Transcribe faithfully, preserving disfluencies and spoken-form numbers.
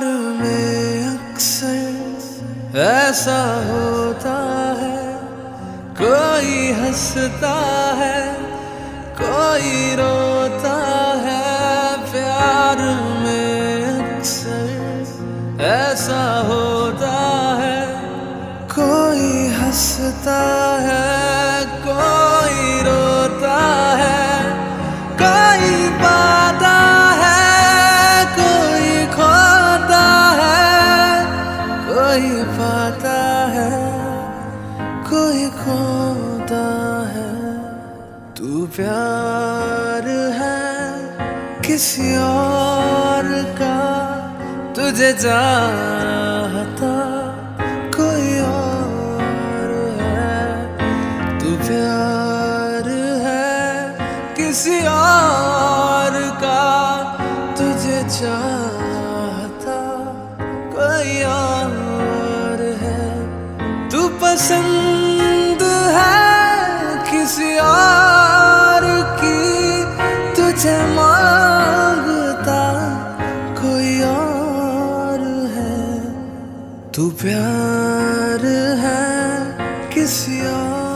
प्यार में अक्सर ऐसा होता है, कोई हंसता है कोई रोता है। प्यार में अक्सर ऐसा होता है, कोई हंसता है कोई रोता है। कोई पाता है कोई खोता है, कोई पाता है कोई खोता है। तू प्यार है किसी और का, तुझे चाहता कोई और है। तू प्यार है किसी और का, तुझे चाहता कोई और है। तू पसंद है किसी और की, तुझे मांगता कोई और है। तू प्यार है किसी और